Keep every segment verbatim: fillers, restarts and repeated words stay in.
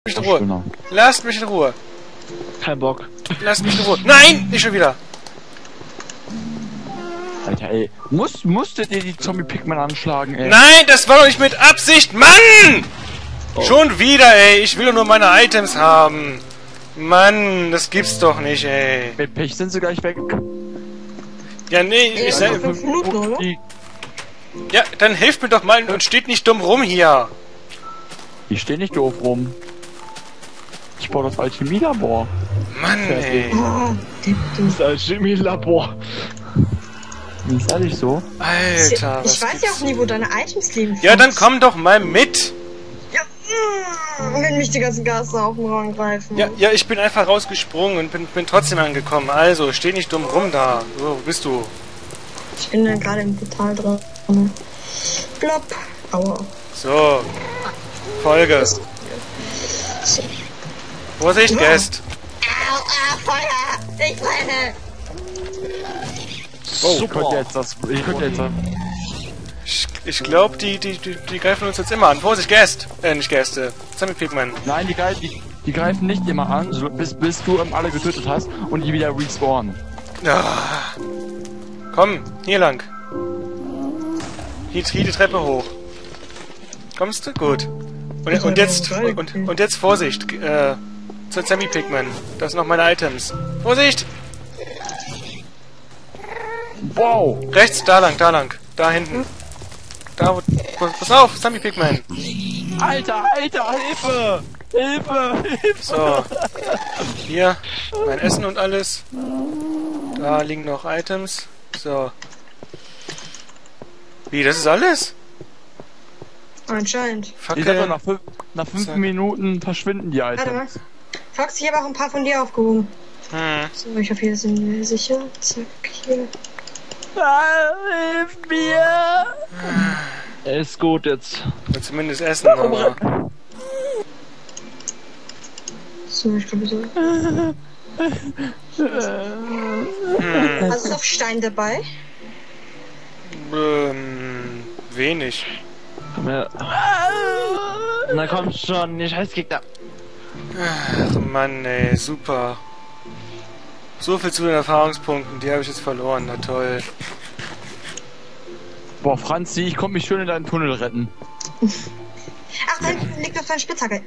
Mich in Ruhe. Lasst mich in Ruhe. Kein Bock. Lasst mich in Ruhe. Nein! Nicht schon wieder. Alter, ey. Muss, musstet ihr die Zombie-Pigman anschlagen, ey? Nein, das war doch nicht mit Absicht. Mann! Oh. Schon wieder, ey. Ich will doch nur meine Items haben. Mann, das gibt's doch nicht, ey. Mit Pech sind sie gleich weg. Ja, nee. Ey, ich, ja, fünf Minuten, oder? Ja, dann hilft mir doch mal und steht nicht dumm rum hier. Ich stehe nicht doof rum. Ich baue das Alchemielabor. Mann, ey. Oh, das Alchemielabor. Ist ehrlich so? Alter, was Ich weiß ja auch nie, wo deine Items liegen. Ja, dann komm doch mal mit. Ja, mm, wenn mich die ganzen Geister auf den Rang greifen. Ja, ja, ich bin einfach rausgesprungen und bin, bin trotzdem angekommen. Also, steh nicht dumm rum da. So, wo bist du? Ich bin da gerade im Portal drin. Plopp. Aua. So. Folge. Vorsicht, Guest. Au, au, Feuer! Ich brenne! Oh, ich könnte jetzt das... Ich könnte jetzt das... Ich, ich glaube, die, die, die, die greifen uns jetzt immer an. Vorsicht, Guest! Äh, nicht Gäste. Zombie-Pigman. Nein, die, greifen, die, die greifen nicht immer an, so, bis, bis du ähm, alle getötet hast und die wieder respawnen. Ah. Komm, hier lang. Hier, hier die Treppe hoch. Kommst du? Gut. Und, und jetzt... Und, und jetzt Vorsicht, äh... zur Zombie-Pigman. Das sind noch meine Items. Vorsicht! Wow! Rechts, da lang, da lang. Da hinten. Da, wo... Pass auf, Zombie-Pigman. Alter, Alter, Hilfe! Hilfe! Hilfe! So. Hier, mein Essen und alles. Da liegen noch Items. So. Wie, das ist alles? Anscheinend. Ich sag doch, Fackel. nach fünf, nach fünf Zack. Minuten verschwinden die Warte mal. Items. Fox, ich habe auch ein paar von dir aufgehoben. Hm. So, ich hoffe, hier sind wir sicher. Zack, hier. Hilf mir! Ist gut jetzt. Oder zumindest Essen, aber... So, ich glaube so. Hm. Hast du noch Stein dabei? Ähm... Wenig. Komm her. Na komm schon, ihr Scheißgegner. Ach Mann, ey, super. So viel zu den Erfahrungspunkten, die habe ich jetzt verloren, na toll. Boah, Franzi, ich komm mich schön in deinen Tunnel retten. Ach, da hinten liegt noch deine Spitzhacke.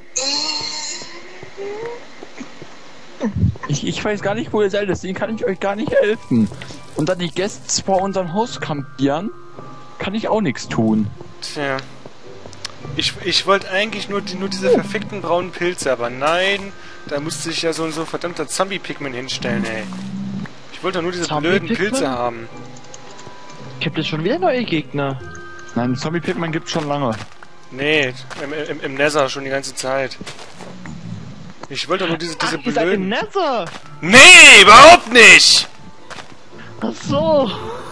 Ich, ich weiß gar nicht, wo ihr seid, deswegen kann ich euch gar nicht helfen. Und dann die Gäste vor unserem Haus kampieren, kann ich auch nichts tun. Tja. Ich, ich wollte eigentlich nur, die, nur diese verfickten braunen Pilze, aber nein, da musste sich ja so ein so verdammter Zombie-Pigman hinstellen, ey. Ich wollte doch nur diese blöden Pilze haben. Gibt es schon wieder neue Gegner? Nein, Zombie-Pigman gibt's schon lange. Nee, im, im, im Nether schon die ganze Zeit. Ich wollte doch nur diese, diese Ach, ihr seid im blöden... Nether! Nee, überhaupt nicht! Ach so!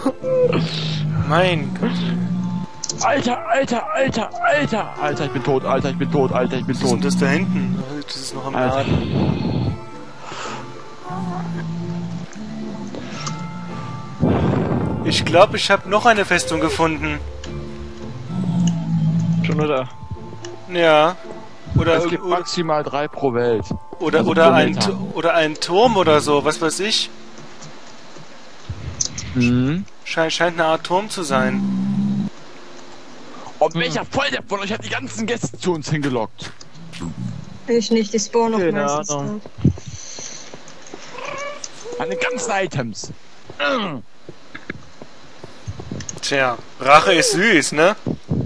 Mein Gott. Alter, Alter, Alter, Alter! Alter, ich bin tot, Alter, ich bin tot, Alter, ich bin Was ist denn tot. das da hinten? Das ist noch am Alter. Laden. Ich glaube, ich habe noch eine Festung gefunden. Schon oder? Ja. Oder, Es gibt oder, maximal drei pro Welt. oder, also oder, ein, Kilometer. Tu- oder ein Turm oder so, was weiß ich. Mhm. Scheint, scheint eine Art Turm zu sein. Und welcher Volldepp von euch hat die ganzen Gäste zu uns hingelockt? Ich nicht, die spawnen noch Keine meistens. Ahnung. Meine ganzen Items. Tja, Rache ist süß, ne?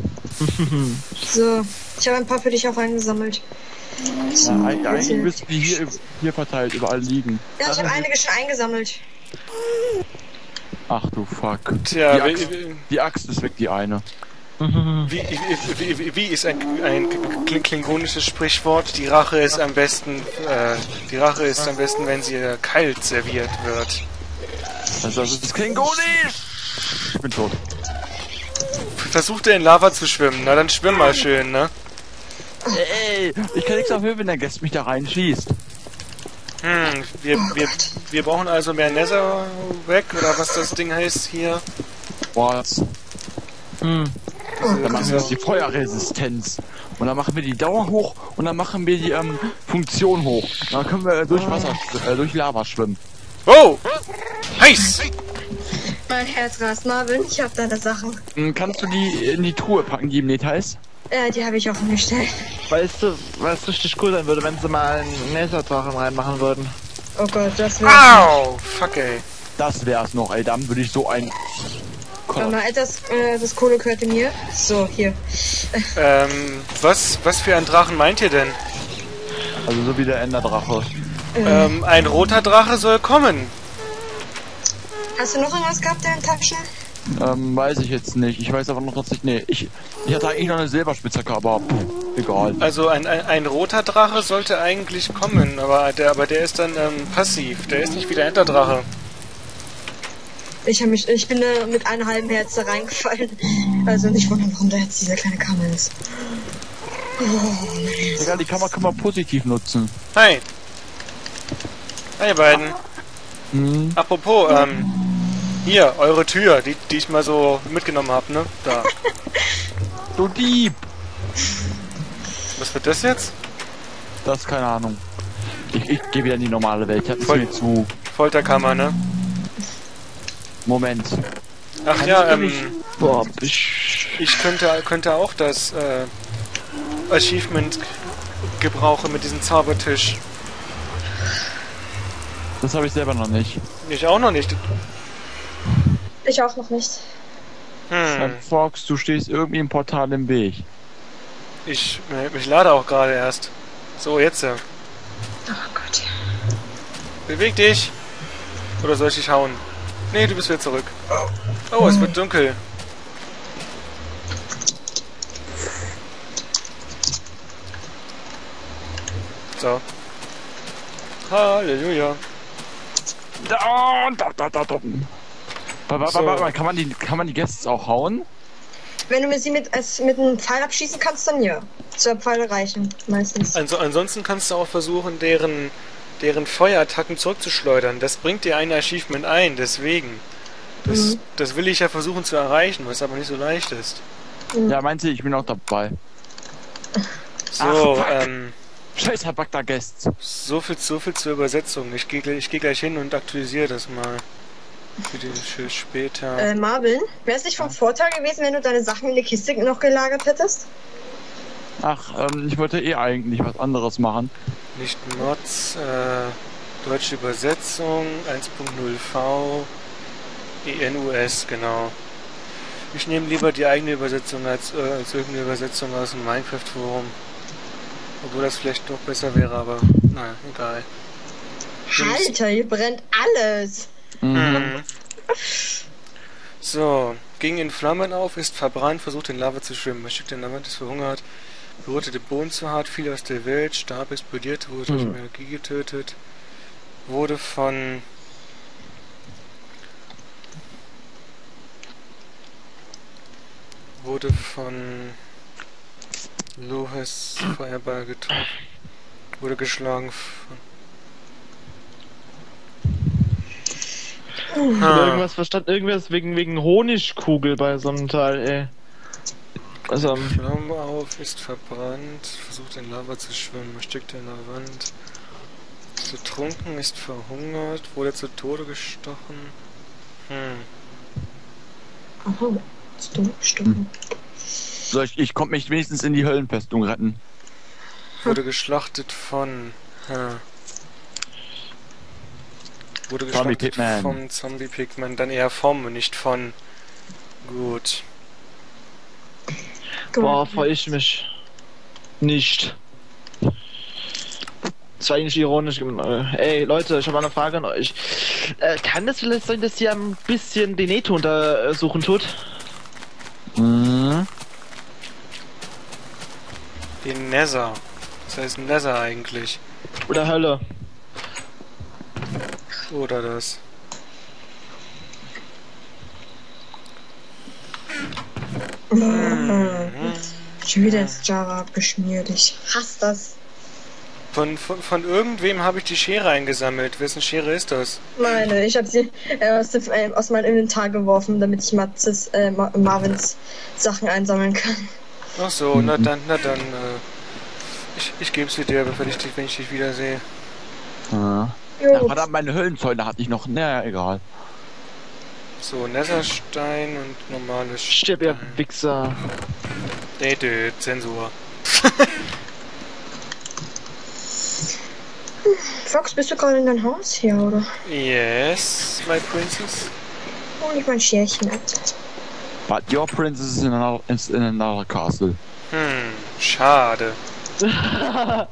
So, ich habe ein paar für dich auch eingesammelt. So, Ja, eigentlich eigentlich bitte. müssten die hier, hier verteilt überall liegen. Ja, ich habe einige schon eingesammelt. Ach du Fuck. Tja, die, wie, Axt, wie, die Axt ist weg, die eine. wie, wie, wie, wie ist ein, ein kling- klingonisches Sprichwort? Die Rache ist am besten, äh, die Rache ist am besten, wenn sie äh, kalt serviert wird. Also das ist klingonisch! Ich bin tot. Versucht er in Lava zu schwimmen, na dann schwimm mal schön, ne? Ey, ich kann nichts dafür, wenn der Gast mich da reinschießt. Hm, wir, wir, wir brauchen also mehr Nether weg, oder was das Ding heißt hier. Was? Hm. Dann machen wir die Feuerresistenz. Und dann machen wir die Dauer hoch und dann machen wir die ähm, Funktion hoch. Dann können wir äh, durch Wasser, äh, durch Lava schwimmen. Oh! Heiß! Mein Herz rast, Marvin. Ich hab deine Sachen. Hm, kannst du die in die Truhe packen, die im Details? Äh, die habe ich offen gestellt. Weißt du, was richtig cool sein würde, wenn sie mal einen Netherdrachen reinmachen würden? Oh Gott, das wäre... Au! Fuck, ey. Das wär's noch, ey. Dann würde ich so ein... Warte mal, das, äh, das Kohle gehörte mir. So, hier. Ähm, was, was für ein Drachen meint ihr denn? Also so wie der Enderdrache. Ähm, ein roter Drache soll kommen. Hast du noch irgendwas gehabt in den Taschen? Ähm, weiß ich jetzt nicht. Ich weiß aber noch, dass ich... Nee, ich, ich hatte eigentlich noch eine Silberspitzhacke, aber pff, egal. Also ein, ein, ein roter Drache sollte eigentlich kommen, aber der, aber der ist dann ähm, passiv. Der ist nicht wie der Enderdrache. Ich, hab mich, ich bin äh, mit einem halben Herz da reingefallen. Also nicht wundern, warum da jetzt dieser kleine Kammer ist. Oh, mein Herz. Egal, die Kamera kann man positiv nutzen. Hi. Hi, ihr beiden. Hm. Apropos, ähm, hier, eure Tür, die, die ich mal so mitgenommen hab, ne? Da. Du Dieb! Was wird das jetzt? Das ist keine Ahnung. Ich, ich gehe wieder in die normale Welt. Ich hab Voll- mir zu... Folterkammer, ne? Moment. Ach ja, ähm, Boah, ich... ich könnte, könnte auch das, äh, Achievement gebrauchen mit diesem Zaubertisch. Das habe ich selber noch nicht. Ich auch noch nicht. Ich auch noch nicht. Hm. Fox, du stehst irgendwie im Portal im Weg. Ich, ich lade auch gerade erst. So, jetzt. äh. Oh Gott. Beweg dich! Oder soll ich dich hauen? Nee, du bist wieder zurück. Oh, es wird dunkel. So. Halleluja. Da, da, da, da, da. Warte, So. warte, warte, kann man die, kann man die Gäste auch hauen? Wenn du mir sie mit, es mit einem Pfeil abschießen kannst, dann ja. Zwei Pfeile reichen, meistens. Also, ansonsten kannst du auch versuchen, deren, deren Feuerattacken zurückzuschleudern. Das bringt dir ein Achievement ein, deswegen. Das, Mhm. das will ich ja versuchen zu erreichen, was aber nicht so leicht ist. Ja, meinst du, ich bin auch dabei. So, Ach, fuck. ähm, Scheiß verpackter Gäste. so viel, so viel zur Übersetzung. Ich gehe ich geh gleich hin und aktualisiere das mal. Für die für später. Äh, Marvin, wäre es nicht vom Vorteil gewesen, wenn du deine Sachen in die Kiste noch gelagert hättest? Ach, ähm, ich wollte eh eigentlich was anderes machen. Nicht Mods, äh, deutsche Übersetzung, eins Punkt null V, E N U S, genau. Ich nehme lieber die eigene Übersetzung als, äh, als irgendeine Übersetzung aus dem Minecraft-Forum. Obwohl das vielleicht doch besser wäre, aber naja, egal. Alter, hier brennt alles! Mhm. So, ging in Flammen auf, ist verbrannt, versucht in Lava zu schwimmen. Er schickt den Lava, ist verhungert, berührte den Boden zu hart, fiel aus der Welt, starb, explodierte, wurde durch Mhm. Energie getötet, wurde von... wurde von Lohes Feuerball getroffen, wurde geschlagen von... Ich hab Ah. irgendwas verstanden, irgendwas wegen, wegen Honigkugel bei so einem Teil, ey. Also, ähm, Flamme auf, ist verbrannt, versucht in Lava zu schwimmen, erstickt in der Wand, ist ertrunken, ist verhungert, wurde zu Tode gestochen. Hm. Aha, stimmt, stimmt. So, ich, ich konnte mich wenigstens in die Höllenfestung retten. Wurde geschlachtet von... Hm. Wurde Zombie geschlachtet Pigman. vom Zombie Pigman, dann eher vom und nicht von. Gut. boah, freu ich mich. Nicht. Das war eigentlich ironisch. gemeint. Ey, Leute, ich habe eine Frage an euch. Äh, kann das vielleicht sein, dass ihr ein bisschen den Netto untersuchen tut? Mhm. Den Nether. Das heißt Nether eigentlich. Oder Hölle? Oder das. Schon wieder ins Java abgeschmiert. Ich hasse das. Von, von, von irgendwem habe ich die Schere eingesammelt. Wessen Schere ist das? Meine, ich habe sie äh, aus, dem, äh, aus meinem Inventar geworfen, damit ich Matzes, äh, Ma Marvins Sachen einsammeln kann. Ach so, na dann, na dann, äh, ich, ich geb's dir, wenn ich dich, wenn ich dich wiedersehe. Ja. Jo. Ja, verdammt, meine Höllenzäune hatte ich noch. Naja, egal. So, Netherstein und normales Stirb, ihr Wichser. Nee, dö, Zensur. Fox, bist du gerade in deinem Haus hier, oder? Yes, my princess. Hol ich mein Schärchen ab. But your princess is in another, is in another castle. Hm, schade. Hm,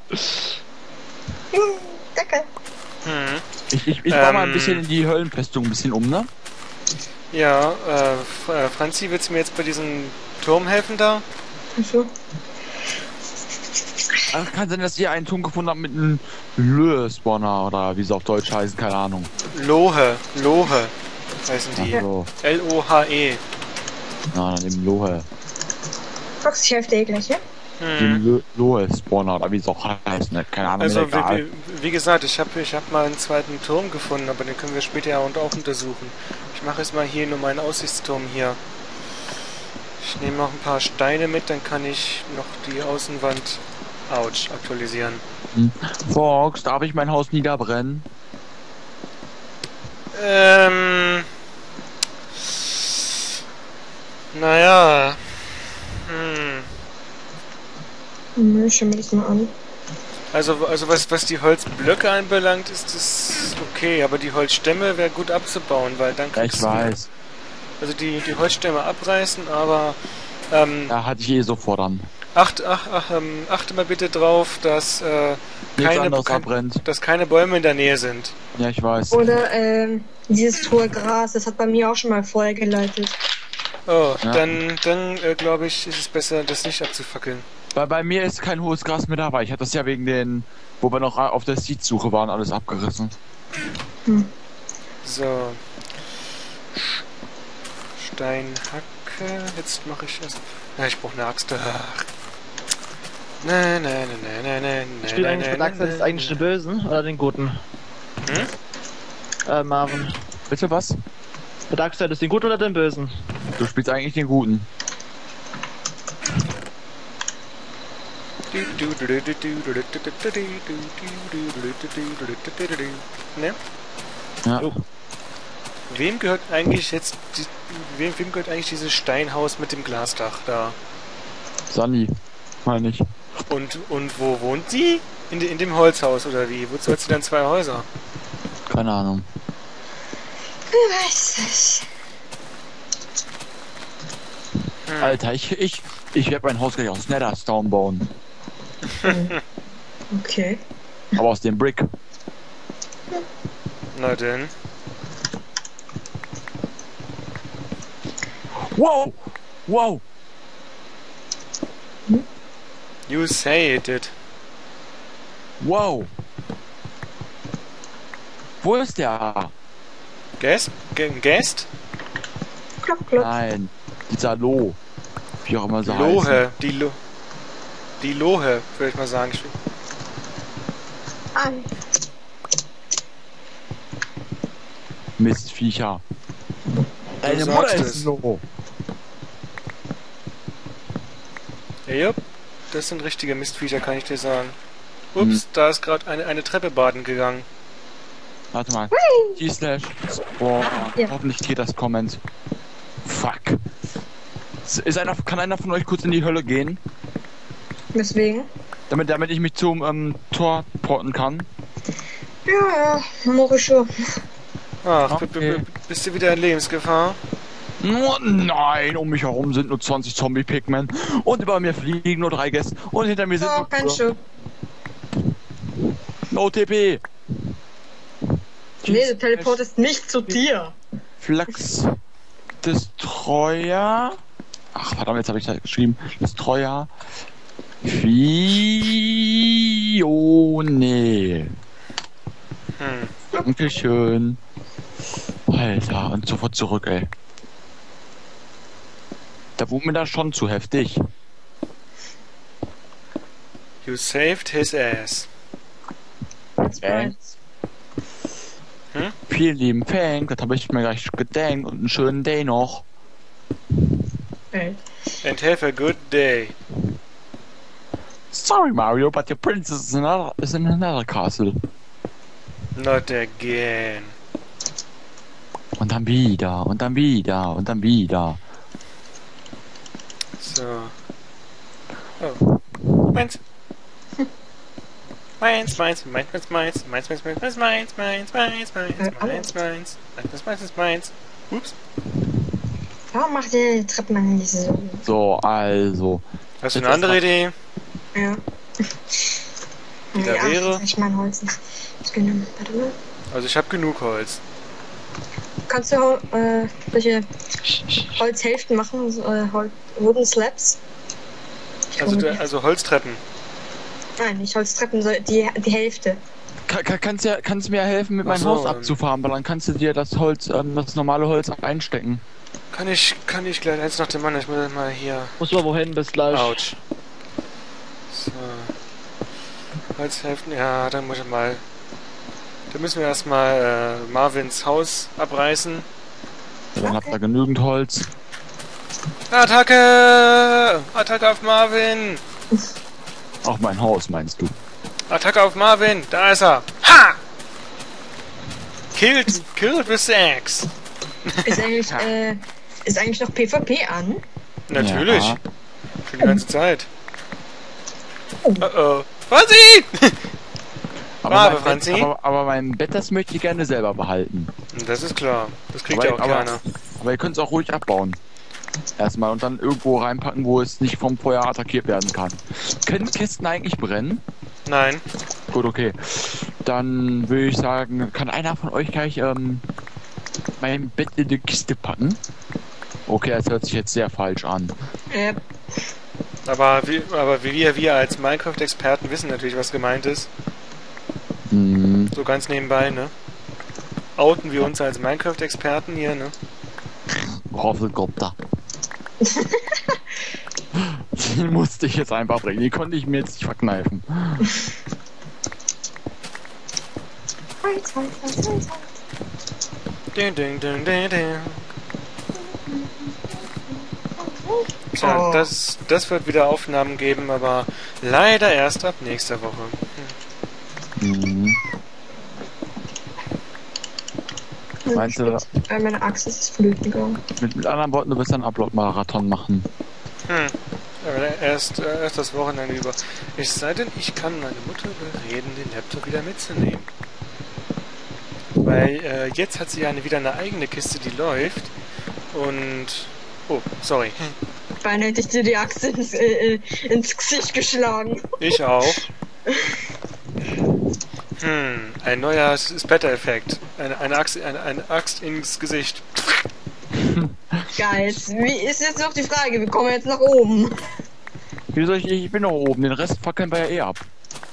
danke. Hm. Ich, ich, ich baue mal ein Ähm. bisschen in die Höllenfestung ein bisschen um, ne? Ja, äh, F- äh, Franzi, willst du mir jetzt bei diesem Turm helfen da? Achso. Ach, kann sein, dass ihr einen Turm gefunden habt mit einem Löhe-Spawner oder wie sie auf Deutsch heißen, keine Ahnung. Lohe, Lohe heißen die. Also, L O H E. na, dann eben Lohe. Fox, ich helfe dir eh gleich, ja? Hm. Den Lohe-Spawner oder wie es auch heißt, ne? Keine Ahnung, Also, mir wie, egal. wie, wie gesagt, ich habe ich hab mal einen zweiten Turm gefunden, aber den können wir später ja und auch untersuchen. Ich mache jetzt mal hier nur meinen Aussichtsturm hier. Ich nehme noch ein paar Steine mit, dann kann ich noch die Außenwand, ouch, aktualisieren. Hm. Fox, darf ich mein Haus niederbrennen? Ähm... Naja... Hm... Hm, ich schau mir das mal an. Also, also was, was die Holzblöcke anbelangt, ist das okay, aber die Holzstämme wäre gut abzubauen, weil dann Ja, ich kriegst du... weiß. Also die, die Holzstämme abreißen, aber... Ähm, Da hatte ich eh sofort an. acht, ach, ach, ähm, achte mal bitte drauf, dass, äh, Nichts keine, anderes kein, abbrennt. dass keine Bäume in der Nähe sind. Ja, ich weiß. Oder, ähm, dieses hohe Gras, das hat bei mir auch schon mal Feuer geleitet. Oh, Ja. dann, dann äh, glaube ich, ist es besser, das nicht abzufackeln. Weil bei mir ist kein hohes Gras mehr da, weil ich hatte das ja wegen den, wo wir noch auf der Seed-Suche waren, alles abgerissen. Hm. So. Steinhacke. Jetzt mache ich erst. Ja, ich brauche eine Axt. Ach. Ne, ne, ne, ne, ne, ne, Ich spiele ne, eigentlich ne, mit Axel, ne, ist eigentlich den Bösen oder den Guten? Hm? Äh, Marvin. Bitte was? Mit Axel ist den Guten oder den Bösen? Du spielst eigentlich den Guten. Ne? Ja. Oh. Wem gehört eigentlich jetzt die, wem, wem gehört eigentlich dieses Steinhaus mit dem Glasdach da? Sunny. Meine ich. Und und wo wohnt sie? In, de, in dem Holzhaus oder wie? Wozu hat sie dann zwei Häuser? Keine Ahnung. Wer weiß es? Hm. Alter, ich, ich, ich werde mein Haus gleich aus Netherstone bauen. Okay. Aber aus dem Brick. Na denn. Wow! Wow! You say it did. Wow! Wo ist der? Guest? G Guest? Klopf, klopf. Nein. Dieser Lo. Wie auch immer so heißt. Lohe. Die Lo Die Lohe, würde ich mal sagen. An. Mistviecher. Deine sagst Mutter es. ist Lo. Ja, das sind richtige Mistviecher, kann ich dir sagen. Ups, da ist gerade eine, eine Treppe baden gegangen. Warte mal. T-Slash. Boah, Ja. hoffentlich geht das Comment. Fuck. Ist einer, kann einer von euch kurz in die Hölle gehen? Deswegen? Damit, damit ich mich zum ähm, Tor porten kann? Ja, ja, mach ich schon. Ach, b- b- Okay. b- bist du wieder in Lebensgefahr? Nur, nein, um mich herum sind nur zwanzig Zombie-Pigmen. Und über mir fliegen nur drei Gäste. Und hinter mir sind Oh, nur... kein Schuh. No T P. Nee, du teleportest nicht zu dir. Flux Destroyer. Ach, verdammt, jetzt habe ich da geschrieben. Destroyer. Fione. Hm. Dankeschön. Alter, und sofort zurück, ey. Da wurde mir das schon zu heftig. You saved his ass. That's right. Vielen lieben Dank, das habe ich mir gleich gedenkt und einen schönen Day noch. Okay. And have a good day. Sorry, Mario, but your princess is, another, is in another castle. Not again. Und dann wieder, und dann wieder, und dann wieder. So. Oh. Meins. Meins, meins, meins, meins, meins, meins, meins, meins, meins, meins, meins, meins, meins, meins, meins, meins, meins, meins. Ups. Warum macht ihr die Treppen nicht so? So, also. Hast du eine andere Idee? Ja. Die da wäre? Ich mein Holz nicht. Ich genommen. Warte mal. Also ich habe genug Holz. Kannst du äh, solche Holzhälften machen? So, äh, Hol Wooden Slabs? Also, da, also Holztreppen. Nein, nicht Holztreppen, so die, die Hälfte. Kann, kann, kannst, ja, kannst du mir helfen, mit Ach meinem so, Haus ähm. abzufahren, weil dann kannst du dir das Holz, ähm, das normale Holz einstecken. Kann ich, kann ich gleich eins nach dem anderen. Ich muss mal hier. Muss mal wohin, bis gleich. Autsch. So. Holzhälften, ja, dann muss ich mal. Da müssen wir erstmal äh, Marvins Haus abreißen. Ja, dann habt ihr genügend Holz. Attacke! Attacke auf Marvin! Auch mein Haus, meinst du? Attacke auf Marvin! Da ist er! Ha! Killed, killed with the axe! Ist eigentlich, äh, ist eigentlich noch PvP an? Natürlich! Ja. Für die ganze Zeit. Oh oh. Franzi! Aber, Brave, mein Franzi. Bett, aber, aber mein Bett, das möchte ich gerne selber behalten. Das ist klar. Das kriegt Aber, ja auch aber, keiner. aber ihr könnt es auch ruhig abbauen. Erstmal und dann irgendwo reinpacken, wo es nicht vom Feuer attackiert werden kann. Können Kisten eigentlich brennen? Nein. Gut, okay. Dann würde ich sagen, kann einer von euch gleich ähm, mein Bett in die Kiste packen? Okay, das hört sich jetzt sehr falsch an. Ja. Aber, wie, aber wir, wir als Minecraft-Experten wissen natürlich, was gemeint ist. Hm. So ganz nebenbei, ne? Outen wir uns als Minecraft-Experten hier, ne? Hoffelkopter. Den musste ich jetzt einfach bringen. Die konnte ich mir jetzt nicht verkneifen. Holz, Holz, Holz, Holz, Holz. Ding, ding, ding, ding, ding. Tja, Oh. das, das wird wieder Aufnahmen geben, aber leider erst ab nächster Woche. Mhm. Meinst du, Äh, meine Axt ist flöten gegangen. mit, mit anderen Worten, du wirst einen Upload-Marathon machen? Hm. Aber erst, äh, erst das Wochenende über. Es sei denn, ich kann meine Mutter überreden, den Laptop wieder mitzunehmen. Weil äh, jetzt hat sie ja eine, wieder eine eigene Kiste, die läuft. Und... Oh, sorry. Beinahe hätte ich dir die Axt ins, äh, ins Gesicht geschlagen. Ich auch. Hm, ein neuer Splatter-Effekt. Eine, eine, Axt, eine, eine Axt ins Gesicht. Geil. Wie ist jetzt noch die Frage? Wir kommen jetzt nach oben. Wie soll ich, ich bin noch oben, den Rest fackeln wir ja eh ab.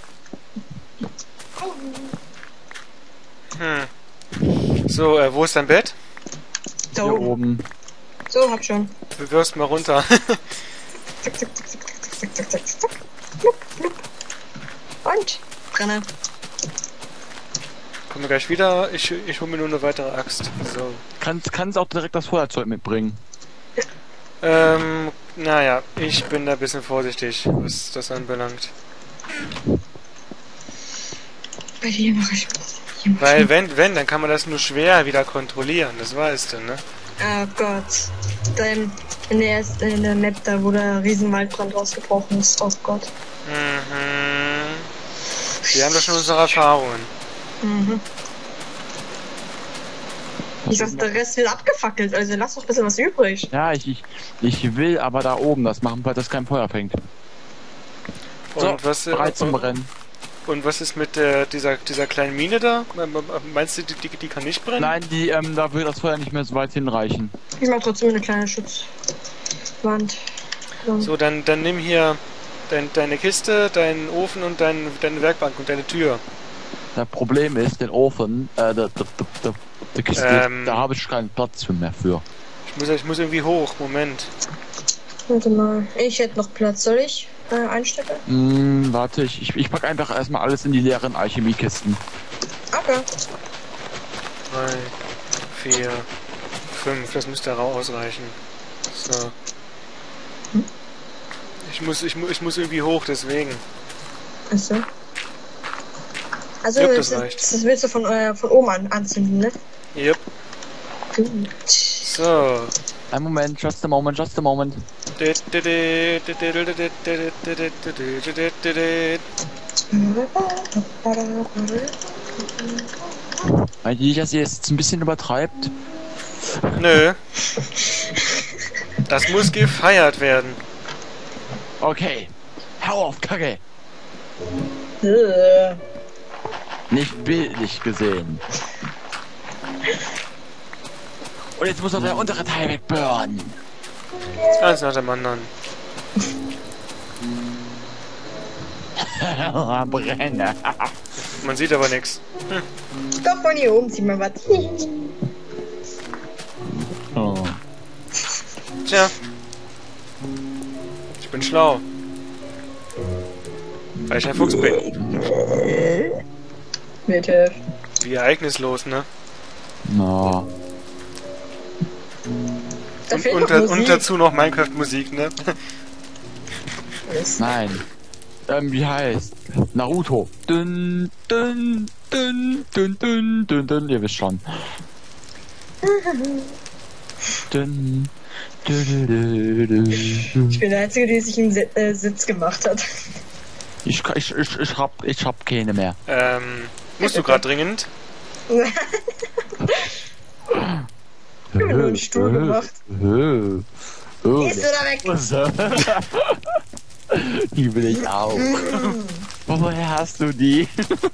Hm. So, äh, wo ist dein Bett? Da Hier oben. oben. So, hab schon. Du wirfst mal runter. Zack, zack, zack, zack, zack, zack, zack, zack. Blub, blub. Und? Brenne. Kommen wir gleich wieder. Ich, ich hole mir nur eine weitere Axt. So. Kannst, kannst auch direkt das Feuerzeug mitbringen. Ähm, naja, ich bin da ein bisschen vorsichtig, was das anbelangt. Bei dir mache ich. Hier mach Weil ich- wenn, wenn, dann kann man das nur schwer wieder kontrollieren, das weißt du, ne? Oh Gott. Da in, in, der, ersten- in der Map, da wo der Riesenwaldbrand rausgebrochen ist. Oh Gott. Mhm. Wir haben da schon unsere Erfahrungen. Mhm. Ich sag, der Rest wird abgefackelt, also lass doch ein bisschen was übrig. Ja, ich, ich, ich will aber da oben das machen, weil das kein Feuer fängt. Und So, was, äh, bereit zum und, Brennen. und was ist mit der, dieser, dieser kleinen Mine da? Meinst du, die, die, die kann nicht brennen? Nein, die, ähm, da wird das Feuer nicht mehr so weit hinreichen. Ich mach trotzdem eine kleine Schutzwand. So. So, dann, dann nimm hier dein, deine Kiste, deinen Ofen und dein, deine Werkbank und deine Tür. Das Problem ist, den Ofen, äh, der, der, der, der, der Kiste, Ähm. da habe ich keinen Platz für mehr für. Ich muss, ich muss irgendwie hoch, Moment. Warte mal, ich hätte noch Platz. Soll ich äh, einstecken? Hm, warte, ich, ich, ich pack einfach erstmal alles in die leeren Alchemiekisten. Okay. Drei, vier, fünf, das müsste auch ausreichen. So. Ich muss, ich, mu- ich muss irgendwie hoch, deswegen. Achso. Also, Jupp, das, das reicht. ist, das willst du von, äh, von oben an, anzünden, ne? Yep. Gut. So. Ein Moment, just a moment, just a moment. Meint ihr, dass ihr jetzt ein bisschen übertreibt? Nö. Das muss gefeiert werden. Okay. Hau auf, Kacke. Äh, Nicht bildlich gesehen. Und jetzt muss noch der untere Teil wegbören. Eins nach dem anderen. Brenne. Man sieht aber nichts. Doch, von hier oben zieh mal was. Oh. Tja. Ich bin schlau. Weil ich ein Fuchs bin. Bitte. Wie ereignislos, ne? No. Da Und, fehlt und, noch da- Musik. und dazu noch Minecraft-Musik, ne? Nein. Ähm, wie heißt? Naruto. Dünn, dünn, dünn, dünn, dünn, dünn, dünn. Ihr wisst schon. Dünn, dünn, dünn, dünn, Ich dünn. bin der Einzige, der sich einen Si- äh, Sitz gemacht hat. Ich, ich, ich, ich hab, ich hab keine mehr. Ähm, musst du gerade dringend? Ich hab mir nur einen Stuhl gemacht. Oh, oh, Gehst du da weg? die will ich auch. Woher hast du die?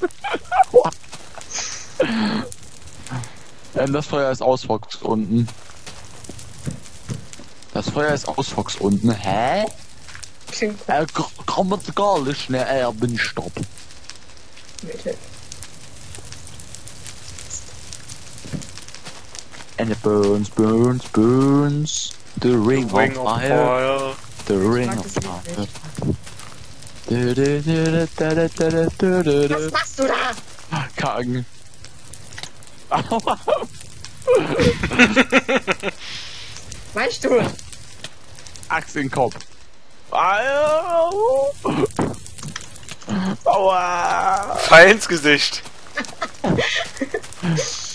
ähm, das Feuer ist aus, Fox, unten. Das Feuer ist aus, Fox, unten. Hä? Klingt Er grammatikalisch ne Erbenstopp. Bitte. And it burns, burns, burns. The ring, Ring of of fire. Fire. The ring mag of das Lied fire. nicht. Du, du, du, du, du, du, du, du, Was du. machst du da? Kacken. Aua. Mein Stuhl. Axt in den Kopf. Au. Aua. Pfeil ins Gesicht.